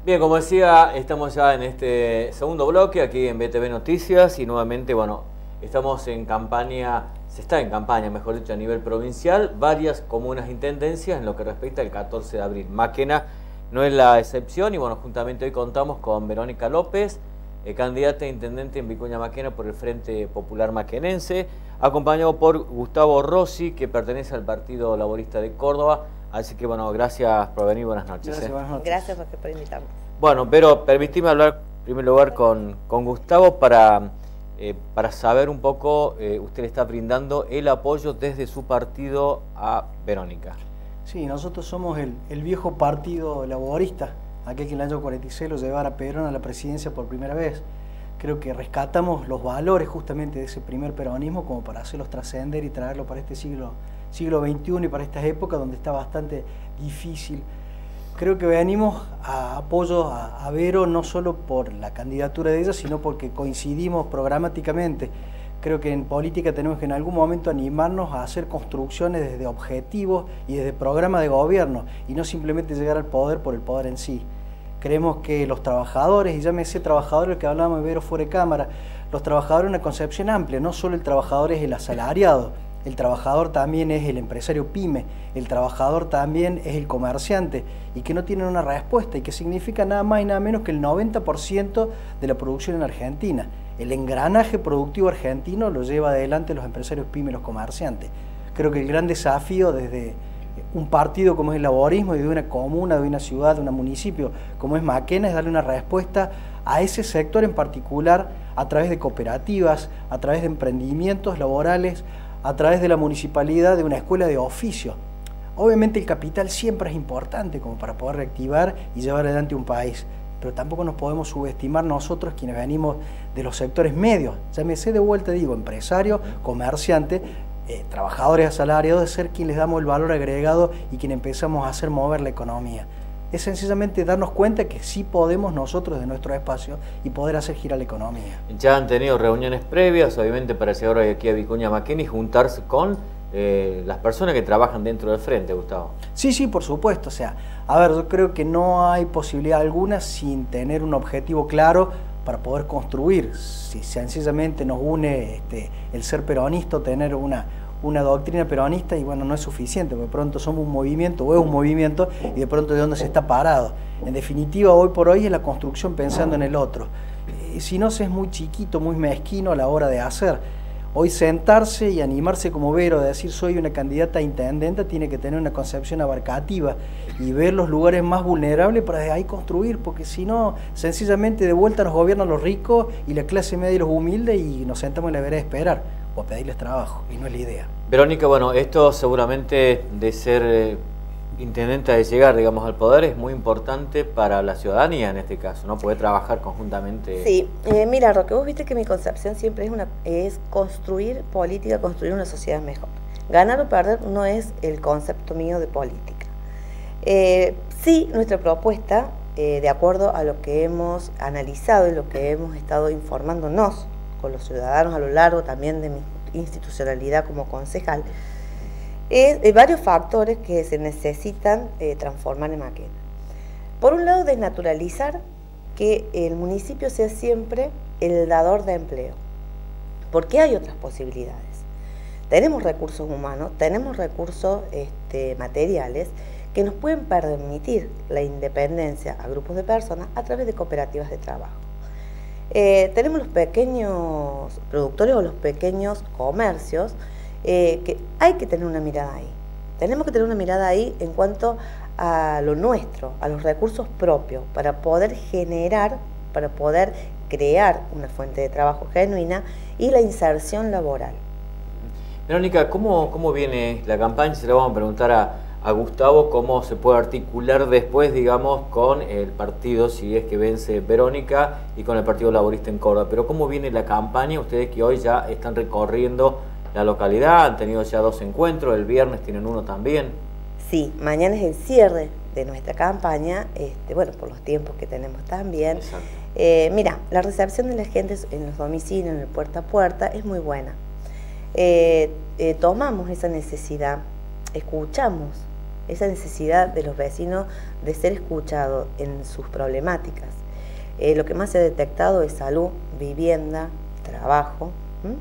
Bien, como decía, estamos ya en este segundo bloque aquí en BTV Noticias y nuevamente, bueno, estamos en campaña, se está en campaña, mejor dicho, a nivel provincial, varias comunas intendencias en lo que respecta al 14 de abril. Maquena no es la excepción y bueno, juntamente hoy contamos con Verónica López, candidata a intendente en Vicuña Maquena por el Frente Popular Maquenense, acompañado por Gustavo Rossi, que pertenece al Partido Laborista de Córdoba. Así que bueno, gracias por venir, buenas noches. Gracias, buenas noches. Gracias por invitarnos. Bueno, pero permitime hablar en primer lugar con Gustavo para saber un poco, usted le está brindando el apoyo desde su partido a Verónica. Sí, nosotros somos el viejo partido laborista, aquel que en el año 46 lo llevara a Perón a la presidencia por primera vez. Creo que rescatamos los valores justamente de ese primer peronismo como para hacerlos trascender y traerlo para este siglo XXI y para estas épocas donde está bastante difícil. Creo que venimos a apoyo a Vero no solo por la candidatura de ella, sino porque coincidimos programáticamente. Creo que en política tenemos que en algún momento animarnos a hacer construcciones desde objetivos y desde programas de gobierno y no simplemente llegar al poder por el poder en sí. Creemos que los trabajadores, y llámese trabajadores, el que hablábamos de Vero fuera de cámara, los trabajadores una concepción amplia, no solo el trabajador es el asalariado, el trabajador también es el empresario pyme, el trabajador también es el comerciante y que no tienen una respuesta y que significa nada más y nada menos que el 90% de la producción en Argentina. El engranaje productivo argentino lo lleva adelante los empresarios pyme y los comerciantes. Creo que el gran desafío desde un partido como es el laborismo y de una comuna, de una ciudad, de un municipio como es Maquena es darle una respuesta a ese sector en particular a través de cooperativas, a través de emprendimientos laborales, a través de la municipalidad, de una escuela de oficio. Obviamente el capital siempre es importante como para poder reactivar y llevar adelante un país, pero tampoco nos podemos subestimar nosotros quienes venimos de los sectores medios, llámese de vuelta, digo, empresarios, comerciantes, trabajadores asalariados, de ser quienes les damos el valor agregado y quienes empezamos a hacer mover la economía. Es sencillamente darnos cuenta que sí podemos nosotros de nuestro espacio y poder hacer girar la economía. Ya han tenido reuniones previas, obviamente, para llegar hoy aquí a Vicuña Maquena y juntarse con las personas que trabajan dentro del frente, Gustavo. Sí, por supuesto. O sea, a ver, yo creo que no hay posibilidad alguna sin tener un objetivo claro para poder construir. Si sencillamente nos une el ser peronista, tener una doctrina peronista y bueno, no es suficiente, porque de pronto somos un movimiento o es un movimiento y de pronto de dónde se está parado. En definitiva, hoy por hoy es la construcción pensando en el otro. Si no, se es muy chiquito, muy mezquino a la hora de hacer. Hoy sentarse y animarse como Vero, de decir soy una candidata a intendenta, tiene que tener una concepción abarcativa y ver los lugares más vulnerables para de ahí construir, porque si no, sencillamente de vuelta nos gobiernan los ricos y la clase media y los humildes y nos sentamos en la vereda a esperar o a pedirles trabajo, y no es la idea. Verónica, bueno, esto seguramente de ser intendente, de llegar, digamos, al poder, es muy importante para la ciudadanía en este caso, ¿no? Poder trabajar conjuntamente. Sí, mira, Roque, vos viste que mi concepción siempre es construir política, construir una sociedad mejor. Ganar o perder no es el concepto mío de política. Sí, nuestra propuesta, de acuerdo a lo que hemos analizado y lo que hemos estado informándonos con los ciudadanos a lo largo también de mi institucionalidad como concejal, es varios factores que se necesitan transformar en Maquena. Por un lado, desnaturalizar que el municipio sea siempre el dador de empleo, porque hay otras posibilidades. Tenemos recursos humanos, tenemos recursos materiales que nos pueden permitir la independencia a grupos de personas a través de cooperativas de trabajo. Tenemos los pequeños productores o los pequeños comercios que hay que tener una mirada ahí. Tenemos que tener una mirada ahí en cuanto a lo nuestro, a los recursos propios, para poder generar, para poder crear una fuente de trabajo genuina y la inserción laboral. Verónica, ¿cómo viene la campaña? Se le vamos a preguntar a Gustavo cómo se puede articular después, digamos, con el partido, si es que vence Verónica, y con el Partido Laborista en Córdoba. Pero ¿cómo viene la campaña? Ustedes que hoy ya están recorriendo la localidad, han tenido ya 2 encuentros, el viernes tienen uno también. Sí, mañana es el cierre de nuestra campaña, bueno, por los tiempos que tenemos también. Mira, la recepción de la gente en los domicilios, en el puerta a puerta, es muy buena. Tomamos esa necesidad, escuchamos esa necesidad de los vecinos de ser escuchados en sus problemáticas. Lo que más se ha detectado es salud, vivienda, trabajo.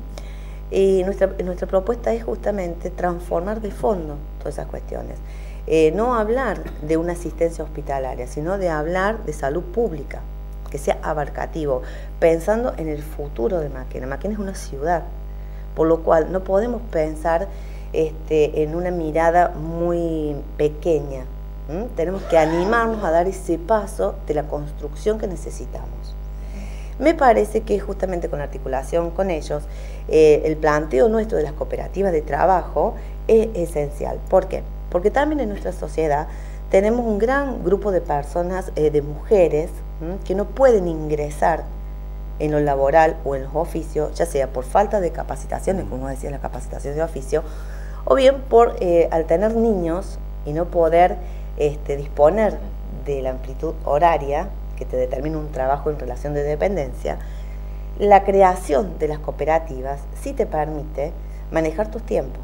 Y nuestra propuesta es justamente transformar de fondo todas esas cuestiones. No hablar de una asistencia hospitalaria, sino de hablar de salud pública, que sea abarcativo, pensando en el futuro de Maquena. Maquena es una ciudad, por lo cual no podemos pensar en una mirada muy pequeña. Tenemos que animarnos a dar ese paso de la construcción que necesitamos. Me parece que justamente con la articulación con ellos, el planteo nuestro de las cooperativas de trabajo es esencial. ¿Por qué? Porque también en nuestra sociedad tenemos un gran grupo de personas, de mujeres, que no pueden ingresar en lo laboral o en los oficios, ya sea por falta de capacitaciones, como decía, la capacitación de oficio, o bien por al tener niños y no poder disponer de la amplitud horaria que te determina un trabajo en relación de dependencia. La creación de las cooperativas sí te permite manejar tus tiempos.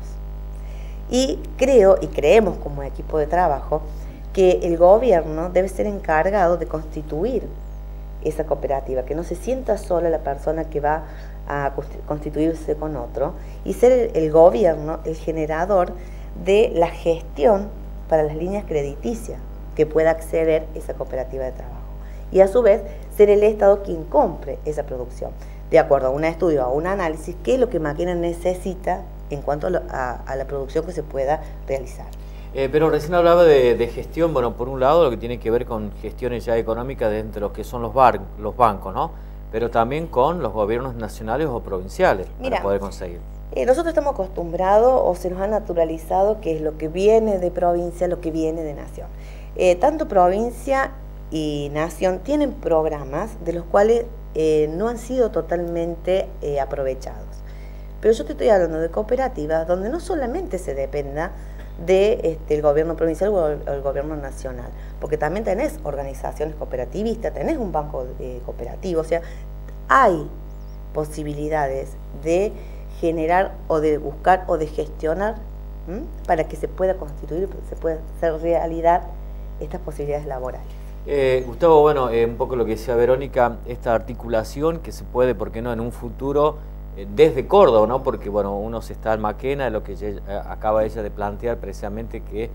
Y creemos como equipo de trabajo que el gobierno debe ser encargado de constituir esa cooperativa, que no se sienta sola la persona que va a constituirse con otro, y ser el gobierno el generador de la gestión para las líneas crediticias que pueda acceder esa cooperativa de trabajo. Y a su vez ser el Estado quien compre esa producción, de acuerdo a un estudio, a un análisis, qué es lo que Maquena necesita en cuanto a la producción que se pueda realizar. Pero recién hablaba de gestión, bueno, por un lado lo que tiene que ver con gestiones ya económicas dentro de lo que son los bancos, ¿no? Pero también con los gobiernos nacionales o provinciales. Mira, para poder conseguir. Nosotros estamos acostumbrados o se nos ha naturalizado que es lo que viene de provincia, lo que viene de nación. Tanto provincia y nación tienen programas de los cuales no han sido totalmente aprovechados. Pero yo te estoy hablando de cooperativas donde no solamente se dependa del gobierno provincial o el gobierno nacional, porque también tenés organizaciones cooperativistas, tenés un banco cooperativo, o sea, hay posibilidades de generar o de buscar o de gestionar para que se pueda constituir, se pueda hacer realidad estas posibilidades laborales. Gustavo, bueno, un poco lo que decía Verónica, esta articulación que se puede, ¿por qué no?, en un futuro desde Córdoba, ¿no? Porque bueno, uno se está en Maquena, lo que acaba ella de plantear precisamente que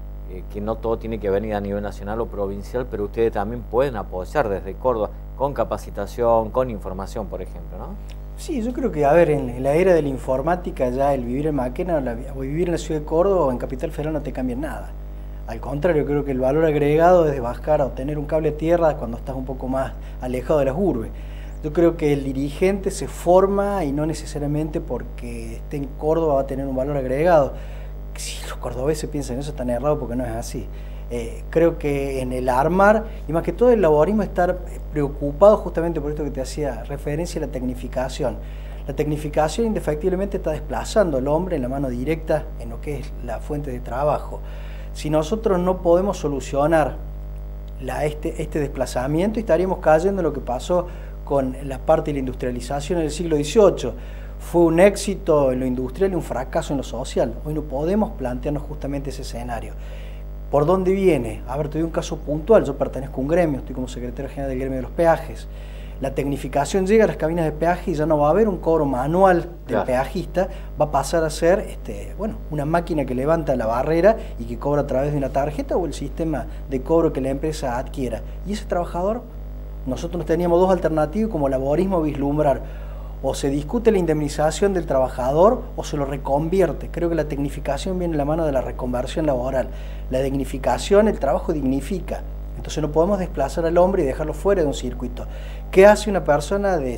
no todo tiene que venir a nivel nacional o provincial, pero ustedes también pueden apoyar desde Córdoba con capacitación, con información, por ejemplo, ¿no? Sí, yo creo que, a ver, en la era de la informática ya el vivir en Maquena o vivir en la ciudad de Córdoba o en Capital Federal no te cambia nada. Al contrario, creo que el valor agregado es de bajar o tener un cable a tierra cuando estás un poco más alejado de las urbes. Yo creo que el dirigente se forma y no necesariamente porque esté en Córdoba va a tener un valor agregado. Si los cordobeses piensan eso, están errados porque no es así. Creo que en el armar, y más que todo el laborismo, estar preocupado justamente por esto que te hacía referencia a la tecnificación. La tecnificación indefectiblemente está desplazando al hombre en la mano directa en lo que es la fuente de trabajo. Si nosotros no podemos solucionar este desplazamiento, estaríamos cayendo en lo que pasó con la parte de la industrialización en el siglo XVIII. Fue un éxito en lo industrial y un fracaso en lo social. Hoy no podemos plantearnos justamente ese escenario. ¿Por dónde viene? A ver, te doy un caso puntual. Yo pertenezco a un gremio, estoy como secretario general del gremio de los peajes. La tecnificación llega a las cabinas de peaje y ya no va a haber un cobro manual del peajista, va a pasar a ser una máquina que levanta la barrera y que cobra a través de una tarjeta o el sistema de cobro que la empresa adquiera. Y ese trabajador, nosotros teníamos dos alternativas como laborismo vislumbrar: o se discute la indemnización del trabajador o se lo reconvierte. Creo que la tecnificación viene de la mano de la reconversión laboral. La dignificación, el trabajo dignifica. Entonces no podemos desplazar al hombre y dejarlo fuera de un circuito. ¿Qué hace una persona de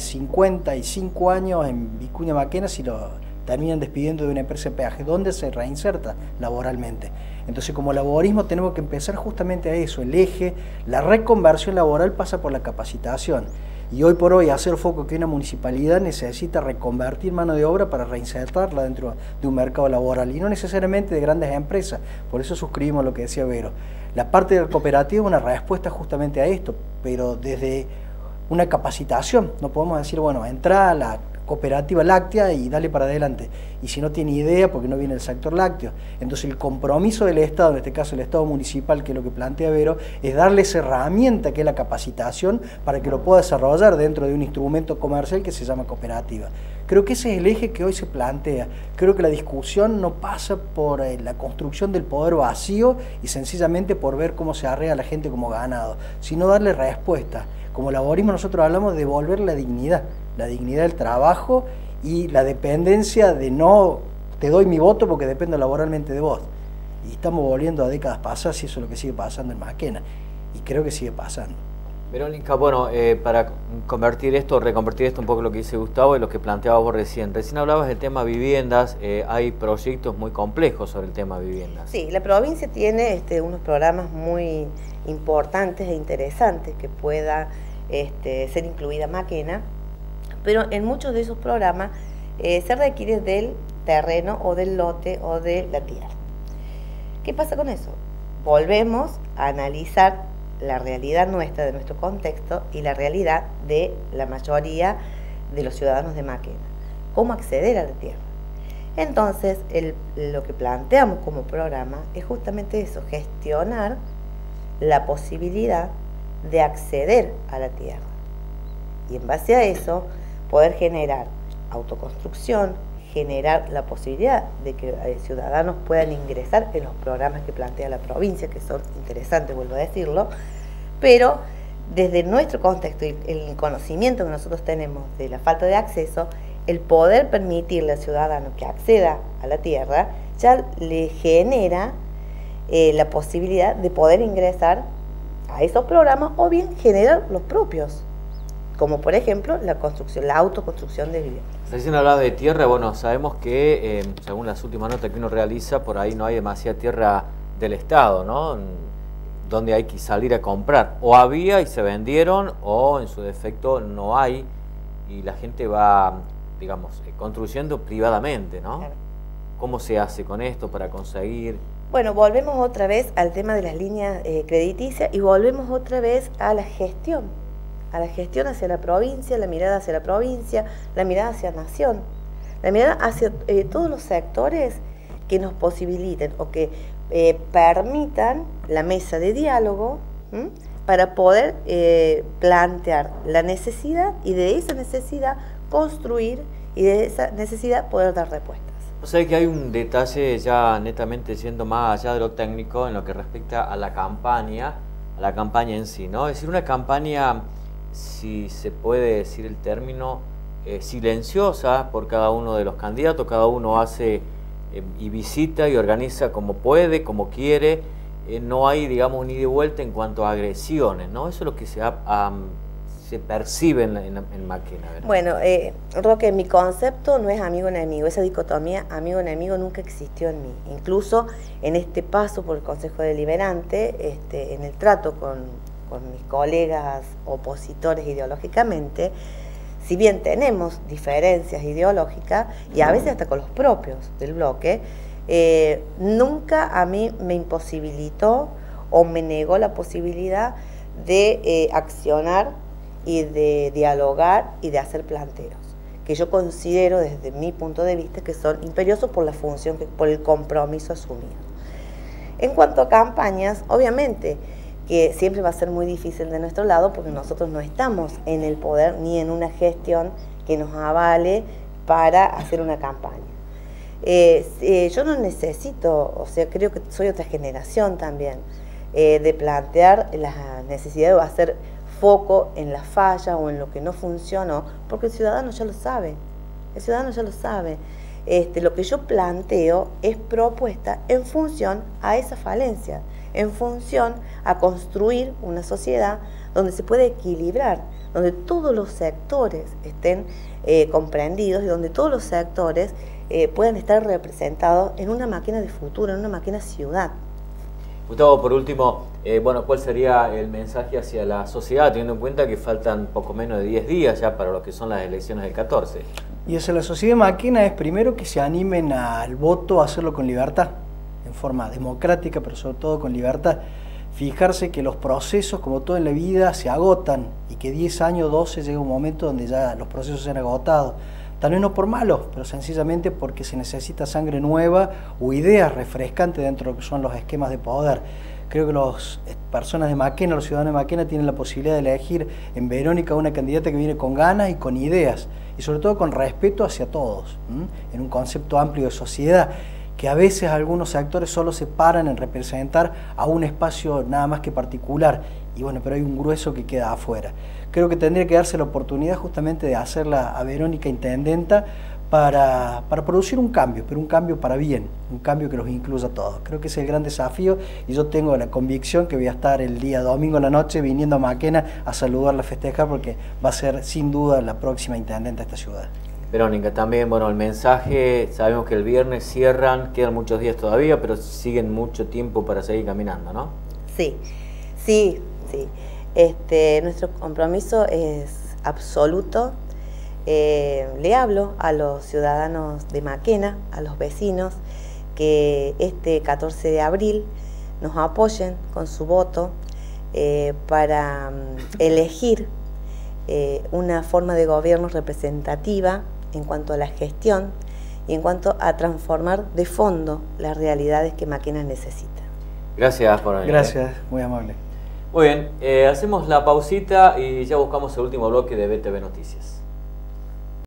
55 años en Vicuña Maquena si lo terminan despidiendo de una empresa de peaje? ¿Dónde se reinserta laboralmente? Entonces, como laborismo tenemos que empezar justamente a eso. El eje, la reconversión laboral pasa por la capacitación. Y hoy por hoy hacer foco que una municipalidad necesita reconvertir mano de obra para reinsertarla dentro de un mercado laboral y no necesariamente de grandes empresas. Por eso suscribimos lo que decía Vero. La parte de la cooperativa es una respuesta justamente a esto, pero desde una capacitación. No podemos decir, bueno, entra a la cooperativa láctea y dale para adelante. Y si no tiene idea, porque no viene del sector lácteo. Entonces el compromiso del Estado, en este caso el Estado municipal, que es lo que plantea Vero, es darle esa herramienta que es la capacitación para que lo pueda desarrollar dentro de un instrumento comercial que se llama cooperativa. Creo que ese es el eje que hoy se plantea. Creo que la discusión no pasa por la construcción del poder vacío y sencillamente por ver cómo se arrea a la gente como ganado, sino darle respuesta. Como laborismo nosotros hablamos de devolver la dignidad del trabajo y la dependencia de no te doy mi voto porque dependo laboralmente de vos. Y estamos volviendo a décadas pasadas y eso es lo que sigue pasando en Maquena. Y creo que sigue pasando. Verónica, bueno, para reconvertir esto un poco lo que dice Gustavo y lo que planteabas vos recién. Recién hablabas del tema viviendas, hay proyectos muy complejos sobre el tema viviendas. Sí, la provincia tiene unos programas muy importantes e interesantes que pueda ser incluida Maquena, pero en muchos de esos programas se requiere del terreno o del lote o de la tierra. ¿Qué pasa con eso? Volvemos a analizar la realidad nuestra, de nuestro contexto, y la realidad de la mayoría de los ciudadanos de Maquena. ¿Cómo acceder a la tierra? Entonces, lo que planteamos como programa es justamente eso, gestionar la posibilidad de acceder a la tierra. Y en base a eso, poder generar autoconstrucción, generar la posibilidad de que ciudadanos puedan ingresar en los programas que plantea la provincia, que son interesantes, vuelvo a decirlo, pero desde nuestro contexto y el conocimiento que nosotros tenemos de la falta de acceso, el poder permitirle al ciudadano que acceda a la tierra ya le genera la posibilidad de poder ingresar a esos programas o bien generar los propios, como por ejemplo la autoconstrucción de viviendas. Recién hablaba de tierra, bueno, sabemos que según las últimas notas que uno realiza, por ahí no hay demasiada tierra del Estado, ¿no? Donde hay que salir a comprar. O había y se vendieron, o en su defecto no hay, y la gente va, digamos, construyendo privadamente, ¿no? Claro. ¿Cómo se hace con esto para conseguir? Bueno, volvemos otra vez al tema de las líneas crediticias y volvemos otra vez a la gestión hacia la provincia, la mirada hacia la provincia, la mirada hacia la nación, la mirada hacia todos los sectores que nos posibiliten o que permitan la mesa de diálogo para poder plantear la necesidad y de esa necesidad construir y de esa necesidad poder dar respuestas. O sea que hay un detalle ya netamente yendo más allá de lo técnico en lo que respecta a la campaña en sí, ¿no? Es decir, una campaña, si se puede decir el término, silenciosa por cada uno de los candidatos, cada uno hace y visita y organiza como puede, como quiere, no hay, digamos, ni de vuelta en cuanto a agresiones, ¿no? Eso es lo que se percibe en Maquena, ¿verdad? Bueno, Roque, mi concepto no es amigo-enemigo, esa dicotomía amigo-enemigo nunca existió en mí. Incluso en este paso por el Consejo Deliberante, en el trato con mis colegas opositores ideológicamente, si bien tenemos diferencias ideológicas, y a veces hasta con los propios del bloque, nunca a mí me imposibilitó o me negó la posibilidad de accionar y de dialogar y de hacer planteos, que yo considero desde mi punto de vista que son imperiosos por la función, por el compromiso asumido. En cuanto a campañas, obviamente que siempre va a ser muy difícil de nuestro lado porque nosotros no estamos en el poder ni en una gestión que nos avale para hacer una campaña. Yo no necesito, o sea, creo que soy otra generación también, de plantear la necesidad de hacer foco en la falla o en lo que no funcionó, porque el ciudadano ya lo sabe, Lo que yo planteo es propuesta en función a esa falencia, en función a construir una sociedad donde se pueda equilibrar, donde todos los sectores estén comprendidos y donde todos los sectores puedan estar representados en una máquina de futuro, en una máquina ciudad. Gustavo, por último, ¿cuál sería el mensaje hacia la sociedad, teniendo en cuenta que faltan poco menos de 10 días ya para lo que son las elecciones del 14? Y hacia la sociedad de Maquena es primero que se animen al voto, a hacerlo con libertad, en forma democrática, pero sobre todo con libertad. Fijarse que los procesos, como todo en la vida, se agotan y que 10 años, 12, llega un momento donde ya los procesos se han agotado. Tal vez no por malos, pero sencillamente porque se necesita sangre nueva o ideas refrescantes dentro de lo que son los esquemas de poder. Creo que las personas de Maquena, los ciudadanos de Maquena, tienen la posibilidad de elegir en Verónica una candidata que viene con ganas y con ideas, y sobre todo con respeto hacia todos, en un concepto amplio de sociedad, que a veces algunos sectores solo se paran en representar a un espacio nada más que particular, y bueno, pero hay un grueso que queda afuera. Creo que tendría que darse la oportunidad justamente de hacerla a Verónica intendenta para producir un cambio, pero un cambio para bien, un cambio que los incluya a todos. Creo que ese es el gran desafío, y yo tengo la convicción que voy a estar el día domingo a la noche viniendo a Maquena a saludarla, a festejar, porque va a ser sin duda la próxima intendente de esta ciudad. Verónica, también, bueno, el mensaje, sabemos que el viernes cierran, quedan muchos días todavía, pero siguen mucho tiempo para seguir caminando, ¿no? Sí. Nuestro compromiso es absoluto. Le hablo a los ciudadanos de Maquena, a los vecinos, que este 14 de abril nos apoyen con su voto para elegir una forma de gobierno representativa en cuanto a la gestión y en cuanto a transformar de fondo las realidades que Maquena necesita. Gracias por venir. Gracias, muy amable. Muy bien, hacemos la pausita y ya buscamos el último bloque de BTV Noticias.